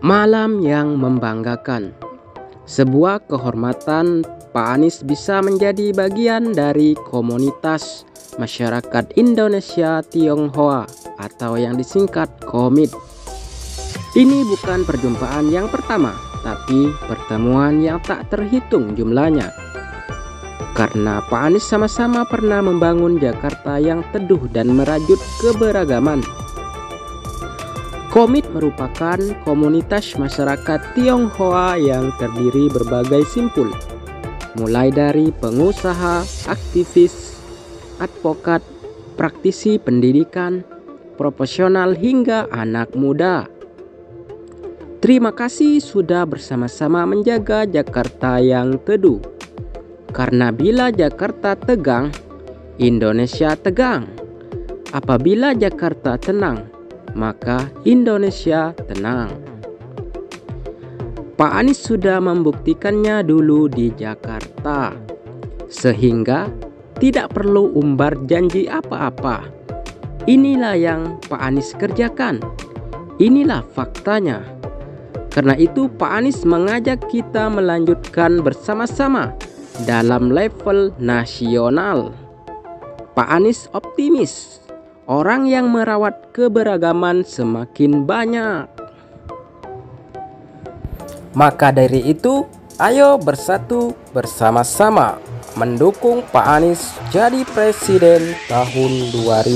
Malam yang membanggakan. Sebuah kehormatan Pak Anies bisa menjadi bagian dari komunitas masyarakat Indonesia Tionghoa atau yang disingkat KOMIT. Ini bukan perjumpaan yang pertama, tapi pertemuan yang tak terhitung jumlahnya. Karena Pak Anies sama-sama pernah membangun Jakarta yang teduh dan merajut keberagaman. KOMIT merupakan komunitas masyarakat Tionghoa yang terdiri berbagai simpul, mulai dari pengusaha, aktivis, advokat, praktisi pendidikan, profesional hingga anak muda. Terima kasih sudah bersama-sama menjaga Jakarta yang teduh. Karena bila Jakarta tegang, Indonesia tegang. Apabila Jakarta tenang, maka Indonesia tenang. Pak Anies sudah membuktikannya dulu di Jakarta, sehingga tidak perlu umbar janji apa-apa. Inilah yang Pak Anies kerjakan. Inilah faktanya. Karena itu Pak Anies mengajak kita melanjutkan bersama-sama dalam level nasional. Pak Anies optimis. Orang yang merawat keberagaman semakin banyak. Maka dari itu, ayo bersatu bersama-sama mendukung Pak Anies jadi presiden tahun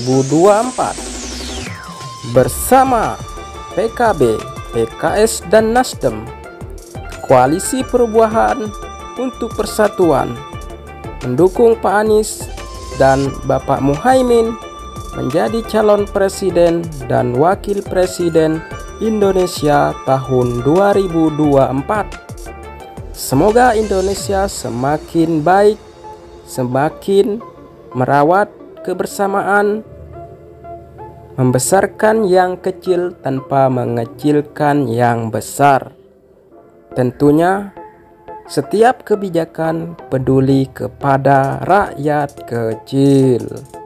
2024. Bersama PKB, PKS dan Nasdem, Koalisi Perubahan untuk Persatuan, mendukung Pak Anies dan Bapak Muhaimin menjadi calon presiden dan wakil presiden Indonesia tahun 2024. Semoga Indonesia semakin baik, semakin merawat kebersamaan, membesarkan yang kecil tanpa mengecilkan yang besar. Tentunya setiap kebijakan peduli kepada rakyat kecil.